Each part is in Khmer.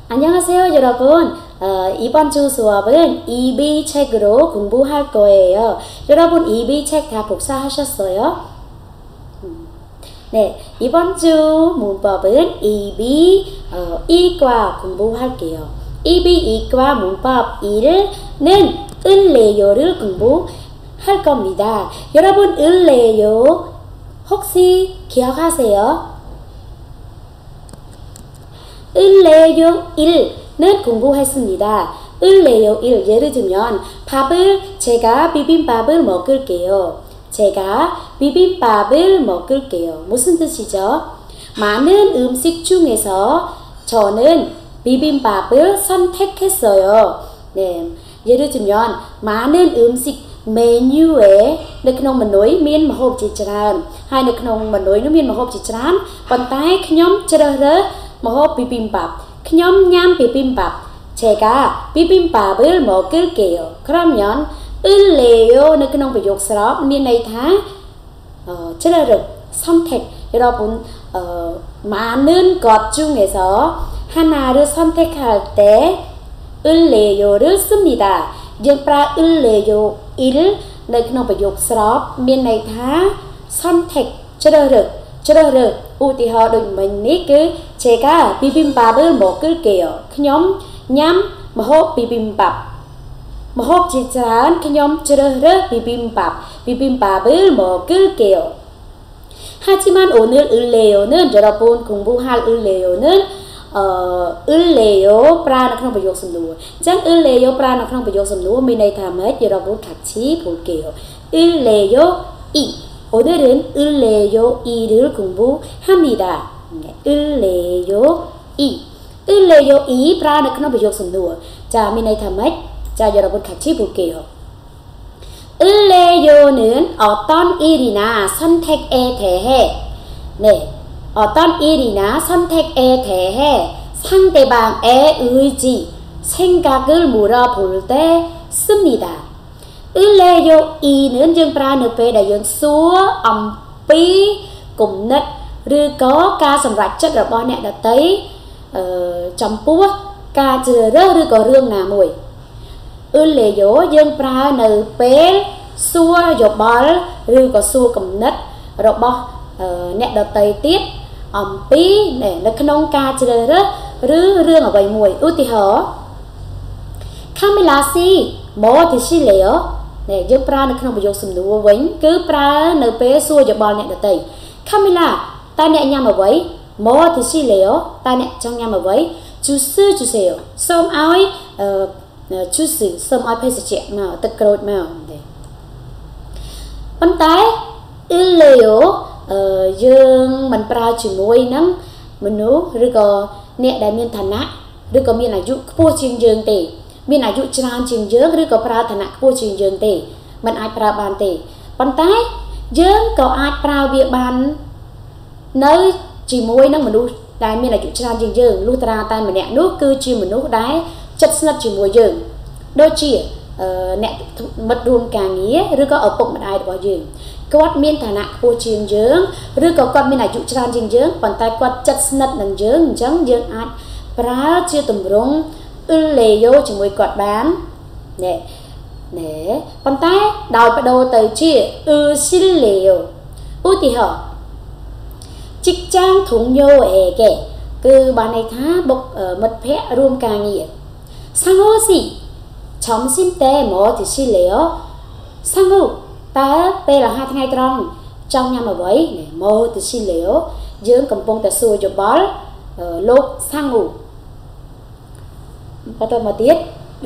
안녕하세요, 여러분. 이번 주 수업은 EB 책으로 공부할 거예요. 여러분, EB 책 다 복사하셨어요? 네, 이번 주 문법은 EB 이과 공부할게요. EB 이과 문법 1는 을래요를 공부할 겁니다. 여러분, 을래요 혹시 기억하세요? 을래요 1는 공부했습니다. 을래요 1 예를 들면 제가 비빔밥을 먹을게요. 제가 비빔밥을 먹을게요. 무슨 뜻이죠? 많은 음식 중에서 저는 비빔밥을 선택했어요. 네, 예를 들면 많은 음식 메뉴에នៅក្នុងម៉ឺនុយមានម្ហូបជាច្រើនហើយនៅក្នុងម៉ឺនុយនោះមានម្ហូបជាច្រើនប៉ុន្តែខ្ញុំជ្រើសរើសម្ហូបប៊ីប៊ីមបាប់ខ្ញុំញ៉ាំប៊ីប៊ីមបាប់ 제가 비빔밥을 먹을게요. 그러면 을래요នៅក្នុងប្រយោគស្របមានន័យថាជ្រើសរើស 선택 여러분 많은 것 중에서 하나를 선택할 때 을래요를 씁니다. យើងប្រើ 을래요 1 នៅក្នុងប្រយោគស្របមានន័យថា 선택 ជ្រើសរើស ឧទាហរណ៍ដូចមិញនេះគឺ 제가 비빔밥을 먹을게요. ខ្ញុំញ៉ាំម្ហូប 비빔밥 ម្ហូបជាច្រើនខ្ញុំជ្រើសរើស 비빔밥을 먹을게요. 하지만 오늘 을래요는 여러분 공부할 을래요는 을래요 ប្រើនៅក្នុងប្រយោគសំណួរអញ្ចឹង 을래요 ប្រើនៅក្នុងប្រយោគសំណួរមានន័យថាម៉េច 여러분 같이 볼게요. 을래요 2 오늘은 을래요 2를 공부합니다. 을래요 2 을래요 2 ប្រើនៅក្នុងប្រយោគសំណួរចាមានន័យថាម៉េចចា 여러분 같이 볼게요. 을래요는 어떤 일이나 선택에 대해 네, 어떤 일이나 선택에 대해 상대방의 의지, 생각을 물어볼 때 씁니다. 을래요 2는 យើងប្រើនៅពេលដែលយើងសួរអំពីគំនិតឬក៏ការសម្រេចចិត្តរបស់អ្នកដទៃចំពោះការជ្រើសរើសឬក៏រឿងណាមួយ 을래요 យើងប្រើនៅពេលសួរយោបល់ឬក៏សួរគំនិតរបស់អ្នកដទៃទៀតអំពីនៅក្នុងការជ្រើសរើសឬរឿងអ្វីមួយឧទាហរណ៍ 카밀라 씨 뭐 드실래요? នេះយើងប្រើនៅក្នុងប្រយោគសំណួរវិញគឺប្រើនៅពេលសួរយោបល់អ្នកដទៃ 카밀라 តើអ្នកញ៉ាំអ្វី 뭐 드실래요? តើអ្នកចង់ញ៉ាំអ្វី 주스 주세요. សូមឲ្យjuice សូមឲ្យភេសជ្ជៈមកទឹកក្រូចមកទេប៉ុន្តែ 을래요 យើងមិនប្រើជាមួយនឹងមនុស្សឬក៏អ្នកដែលមានឋានៈឬក៏មានអាយុខ្ពស់ជាងយើងទេមានអាយុច្រើនជាងយើងឬក៏ប្រើឋានៈខ្ពស់ជាងយើងទេមិនអាចប្រើបានទេប៉ុន្តែយើងក៏អាចប្រើវាបាននៅជាមួយនឹងមនុស្សដែលមានអាយុច្រើនជាងយើងលុះត្រាតែម្នាក់នោះគឺជាមនុស្សដែលចិត្តស្និទ្ធជាមួយយើងដូចជាអ្នកមិត្តរួមការងារឬក៏ឪពុកម្ដាយរបស់យើងគាត់មានឋានៈខ្ពស់ជាងយើងឬក៏គាត់មានអាយុច្រើនជាងយើងប៉ុន្តែគាត់ចិត្តស្និទ្ធនឹងយើងអញ្ចឹងយើងអាចប្រើជាទម្រង់ 을래요 ជាមួយគាត់បានណែប៉ុន្តែដោយបដូរទៅជា 으실래요 ឧទាហរណ៍ 직장 동료에게 គឺបានន័យថាមិត្តភ័ក្តិរួមការងារ 상우 씨 점심 때 뭐 드실래요? 상우 តើពេលអាហារថ្ងៃត្រង់ចង់ញ៉ាំអ្វី 뭐 드실래요? យើងកំពុងតែសួរយោបល់លោក 상우 បន្តមកទៀត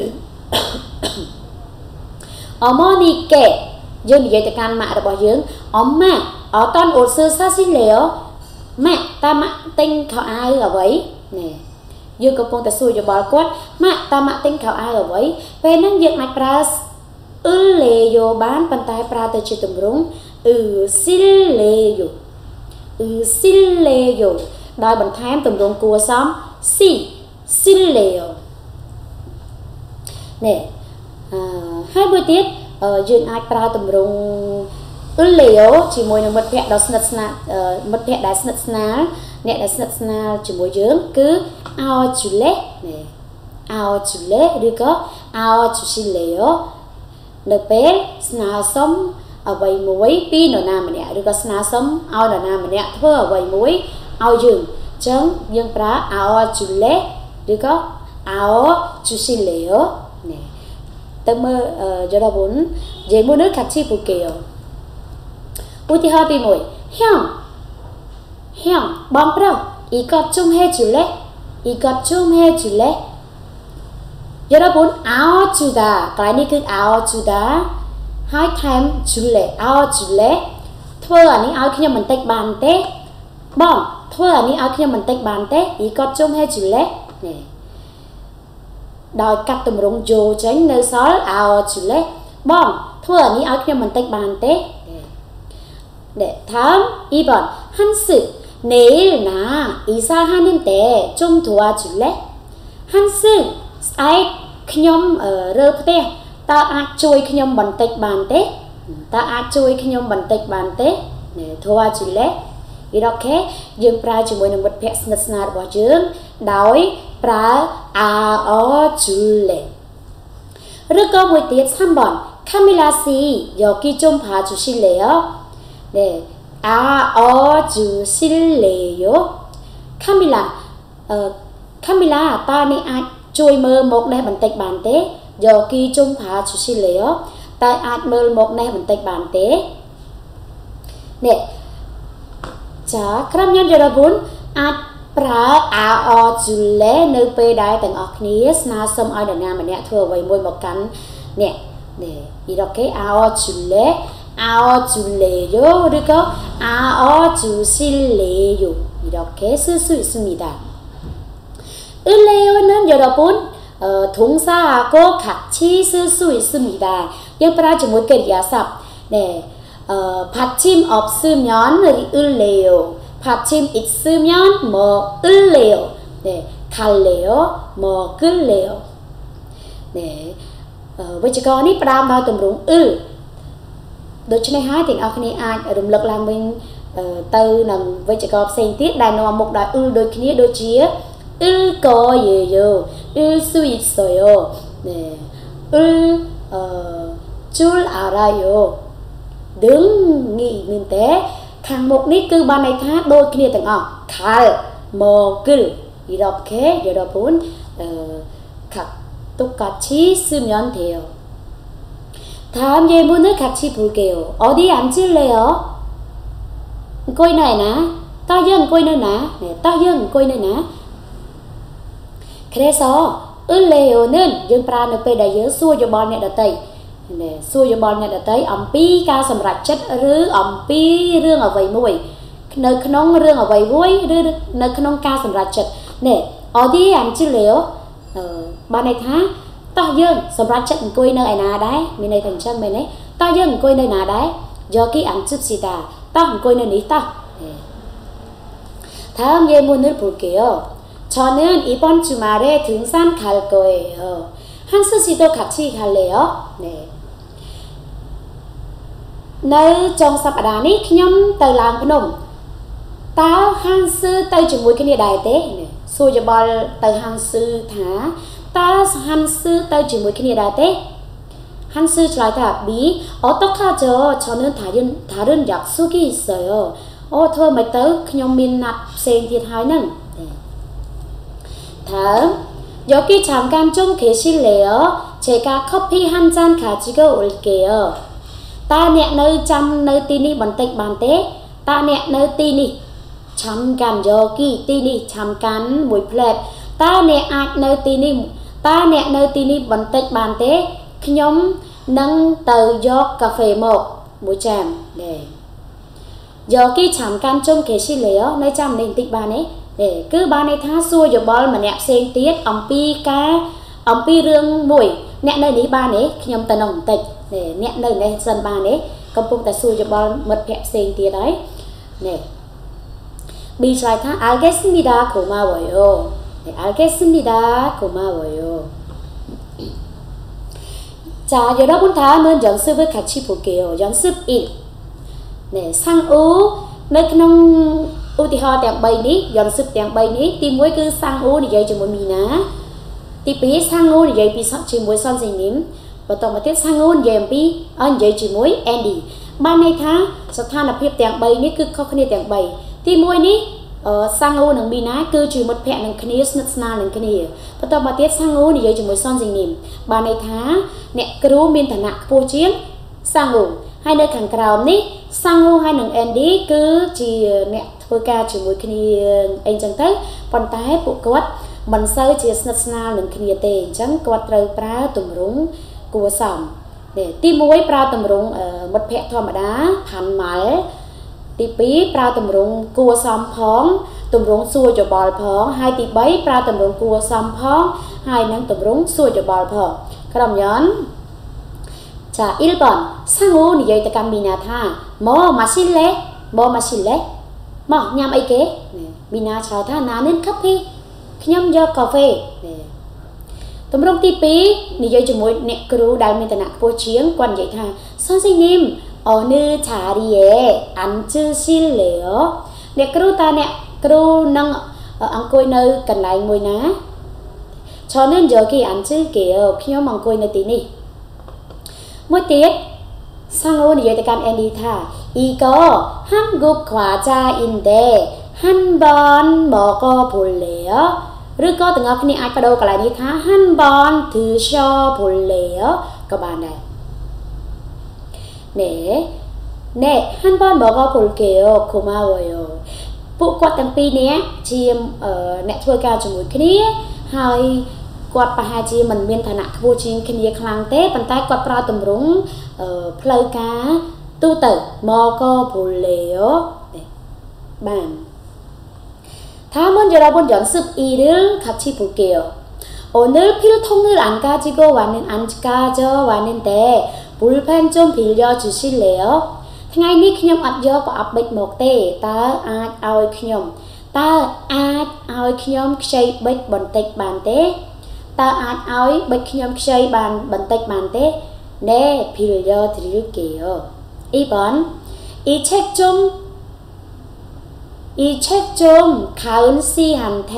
어머니께 យើងនិយាយទៅកាន់ម៉ាក់របស់យើង 엄마 어떤 옷을 사실래요? ម៉ាក់តើម៉ាក់ទិញខោអាវអ្វីណែយើងកំពុងតែសួរយោបល់គាត់ម៉ាក់តើម៉ាក់ទិញខោអាវអ្វីពេលហ្នឹងយើងអាចប្រើ 을래요 បានប៉ុន្តែប្រើទៅជាទម្រង់ 으실래요 ដោយបន្ថែមទម្រង់គួរសម sil래요 ណែហើយមួយទៀតយើងអាចប្រើទម្រង់ 을래요 ជាមួយនឹងមិត្តភ័ក្តិដ៏ស្និទ្ធស្នាលមិត្តភ័ក្តិដែលស្និទ្ធស្នាល nè đã sẵn sàng chỉ mỗi dưỡng cứ ao chủ lệ nè ao chủ lệ được có ao chủ xin lệ ó nè bé nào sống ở vậy muối pi nọ nam mà nè được có nào sống ao nọ nam mà nè thưa ở vậy muối ao dưỡng chấm dương pra ao chủ lệ được có ao chủ xin lệ ó nè tâm mơ cho đó bốn dễ mua nước khách chi phụ kêu ui thì hơi bị mùi hiong bom pro ý cọt chung he chủ lệ giờ đó bốn áo chủ đá cái này cứ áo chủ đá hai thêm chủ lệ thôi anh ấy áo khi mình tách bàn té bom thôi anh ấy áo khi mình tách bàn té ý cọt chung he chủ lệ nè đòi cắt tùm rung dù tránh nơi xó áo chủ lệ bom thôi anh ấy áo khi mình tách bàn té để thám y bọn hắn sự nếu na isa hanin te chung thua chủ lệ hắn sự ai khnyom ở rơ te ta ác chui khnyom bẩn tịch bàn te ta ác chui khnyom bẩn tịch bàn te để thua chủ lệ ý đó ke dương pra chỉ muốn một phe snat bỏ dương đói pra a o chủ lệ rất có một tiết xăm bọn Camila si do ki chung phá chủ xin lệ ó để a o chủ xin lệ yo Camila ta này ai chui mơ một này bằng tịch bàn tế do ki chung phá chủ xin lệ yo ta ai mơ một này bằng tịch bàn tế nè chả kram nhân giờ bốn ai pra a o chủ lệ nơi pe đai tầng ọc ní na sâm ai đàn nam mà nè thừa vậy môi một cắn nè nè ý đó cái a o chủ lệ ao chủ lệ yo được không ao chủ xin lệ yo 이렇게 쓸 수 있습니다. 을레요는 여러분 동사하고 같이 쓸 수 있습니다. 예쁘라 좀 못게 야삽 네 받침 없으면 을레요 받침 있으면 뭐 을레요 네 갈래요 먹을래요 네 với chỉ có ní pram bao tùm rung đối với hai tiếng ao khi ai ở động lực làm mình từ nằm với chỉ có xem tiết đài nọ một đài đôi khi đôi chia có gì yo suy soi nè chul arayo đứng nghỉ mình té thằng một nít cứ ban này thác đôi khi tiếng ao khal mò cứ 이렇게 여러분 똑같이 쓰면 돼요. 다음 예문을 같이 볼게요. 어디 앉을래요? coi này nè, ta dân coi nơi nè, ta dân coi nơi nè. 그래서 을레요는 dương pe đại giới xua cho bọn này đã tây, xua cho bọn này đã tới. Ompi ca sầm rạch chất rứ ompi rương ở vậy mùi, nơi khôn rương ở vậy vui, nơi khôn ca sầm rạch chất. nè 어디 앉을래요? bọn này thá ta dân sầm rạch chất coi nơi nào đấy, mình này thành chân mình ấy. ta dân coi nơi nào đấy, do cái 앉읍시다. 딱 coi nơi 딱. 다음 예문을 볼게요. 저는 이번 주말에 등산 갈 거예요. 한스 씨도 같이 갈래요? 네. nơi trong sapada ní nhóm từ làng Phnom ta Hansu tới chung với cái này đại tế xui cho bò từ Hansu thả ta Hansu tới chung với cái này đại tế 한스 라이다 미 어떡하죠? 저는 다른 약속이 있어요. thôi mày tớiខ្ញុំមានណាត់ផ្សេងទៀតហើយហ្នឹង 다음 여기 잠깐 좀 계실래요? 제가 커피 한 잔 가지고 올게요. ta nè nơi chăm nơi tí níបន្តិចបានទេ ta nè nơi tí ní 잠깐 여기 tí ní 잠깐មួយផ្លែត ta nèអាចនៅទីនេះ ta nè nơi tí níបន្តិចបានទេ ខ្ញុំនឹងទៅយកកាហ្វេមកមួយចាននេះយកគី잠깐 좀 계실래요 នៅចាំនេះបន្តិចបានទេគឺបានន័យថាសួរយោបល់ម្នាក់ផ្សេងទៀតអំពីរឿងមួយអ្នកនៅនេះបានទេខ្ញុំទៅនោះបន្តិចអ្នកនៅនេះសិនបានទេកំពុងតែសួរយោបល់មិត្តភក្តិផ្សេងទៀតហើយនេះ Bឆ្លើយថា 알겠습니다 고마워요 알겠습니다 고마워요 자, 여러분 다음은 연습을 같이 볼게요. 연습 1. 네, 상우 nơiក្នុងឧទាហរណ៍ទាំង3នេះយន្តសឹកទាំង3នេះទី1គឺសាំងអូនិយាយជាមួយមីណាទី2សាំងអូនិយាយពីជាមួយសុនសេនីមបន្តមកទៀតសាំងអូនិយាយអំពីនិយាយជាមួយអេនឌីបានន័យថាស្ថានភាពទាំង3នេះគឺខុសគ្នាទាំង3ទី1នេះសាំងអូនិងមីណាគឺជាមិត្តភក្តិនឹងគ្នាស្និទ្ធស្នាលនឹងគ្នាបន្តមកទៀតសាំងអូនិយាយជាមួយសុនសេនីមបានន័យថាអ្នកគ្រូមានឋានៈខ្ពស់ជាងសាំងអូហើយនៅខាងក្រោមនេះសាំងអូហើយនឹងអេនឌីគឺជាអ្នកធ្វើការជាមួយគ្នាអីចឹងទៅប៉ុន្តែពួកគាត់មិនសូវជាស្និទ្ធស្នាលនឹងគ្នាទេអញ្ចឹងគាត់ត្រូវប្រើទម្រង់គួរសមទី1ប្រើទម្រង់មិត្តភក្តិធម្មតាផាន់ម៉ាល់ទី2ប្រើទម្រង់គួរសមផងទម្រង់សួរច្បល់ផងហើយទី3ប្រើទម្រង់គួរសមផងហើយនឹងទម្រង់សួរច្បល់ផងក្រុមយន្ត자 1번 상우និយាយទៅកាន់មីណាថាម៉ម៉ាស៊ីលេម៉ម៉ាស៊ីលេម៉ញ៉ាំអីគេមីណាឆ្លើយថាណានឹងកាហ្វេខ្ញុំយកកាហ្វេទម្រង់ទី2និយាយជាមួយអ្នកគ្រូដែលមានឋានៈខ្ពស់ជាងគាត់និយាយថាសុនសេនីមអឺ자리에 앉으실래요អ្នកគ្រូតើអ្នកគ្រូនឹងអង្គុយនៅកន្លែងមួយណា저는 여기 앉을게요ខ្ញុំអង្គុយនៅទីនេះមួយទៀត상우និយាយទៅកាន់អេនឌីថា이거 한국 과자인데 한번 먹어볼래요ឬក៏ទាំងអស់គ្នាអាចបដូរកន្លែងនេះថា 한번 드셔볼래요 ក៏បានដែរ네 한번 먹어볼게요 고마워요 ពួកគាត់ទាំងពីរនាក់ជាអ្នកធ្វើការជាមួយគ្នាហើយគាត់ប្រហែលជាមិនមានឋានៈខ្ពស់ជាងគ្នាខ្លាំងទេប៉ុន្តែគាត់ប្រើទម្រង់ផ្លូវការទូទៅមក볼래요បាន다음은 여러분 연습 2를 같이 볼게요. 오늘 필통을 안 가져왔는데 볼펜 좀 빌려주실래요? ថ្ងៃនេះខ្ញុំអត់យកប្រអប់ប៊ិចមកទេតើអាចឲ្យខ្ញុំខ្ចីប៊ិចបន្តិចបានទេតើអាចឲ្យប៊ិចខ្ញុំខ្ចីបានបន្តិចបានទេ네 빌려드릴게요. 2번 이 책 좀 가은 씨한테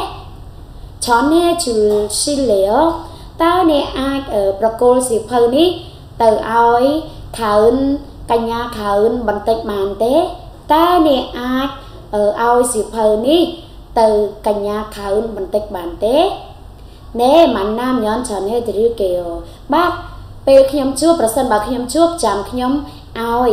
전해주실래요? តើអ្នកអាចប្រគល់សៀវភៅនេះទៅឲ្យខើនកញ្ញាខើនបន្តិចបានទេតើអ្នកអាចឲ្យសៀវភៅនេះទៅកញ្ញាខើនបន្តិចបានទេ네 만나면 전해드릴게요. បាទពេលខ្ញុំជួបប្រសិនបើខ្ញុំជួបចាំខ្ញុំឲ្យ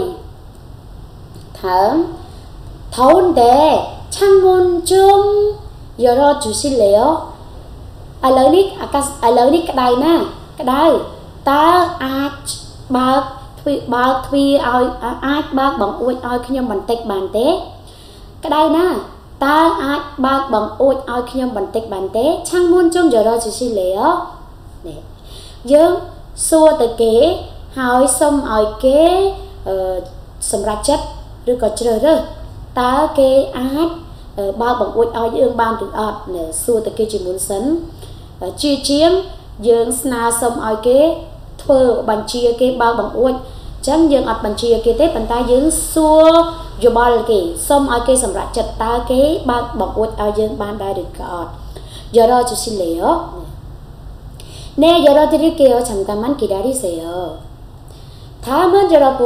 더운데 창문 좀 열어주실래요? ឥឡូវនេះក្តៅណាក្តៅតើអាចបើកទ្វារឲ្យអាចបើកបង្អួចឲ្យខ្ញុំបន្តិចបានទេក្តៅណាតើអាចបើកបង្អួចឲ្យខ្ញុំបន្តិចបានទេ창문 좀 열어주실래요? នេះយើងសួរទៅគេហើយសុំឲ្យគេសម្រាប់ចិត្តឬក៏ជ្រើសរើសតើគេអាចបើកបង្អួចឲ្យយើងបានឬអត់សួរទៅគេជាមុនសិនជាជាងយើងស្នើសុំឲ្យគេធ្វើបញ្ជាគេបើកបង្អួចអញ្ចឹងយើងអត់បញ្ជាគេទេប៉ុន្តែយើងសួរយោបល់គេសុំឲ្យគេសម្រាប់ចិត្តតើគេបើកបង្អួចឲ្យយើងបានដែរឬក៏អត់열어주실래요? 네 열어드릴게요. 잠깐만 기다리세요. 다음은 여러분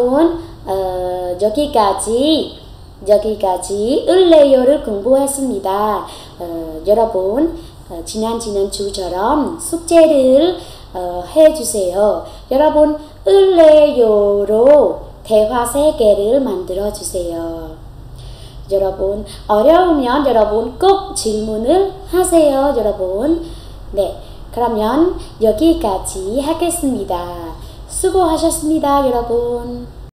여기까지 을레요를 공부했습니다. 여러분 지난 주처럼 숙제를 해주세요. 여러분 을레요로 대화 3개를 만들어주세요. 여러분 어려우면 여러분 꼭 질문을 하세요. 여러분 네 그러면 여기까지 하겠습니다. 수고하셨습니다. 여러분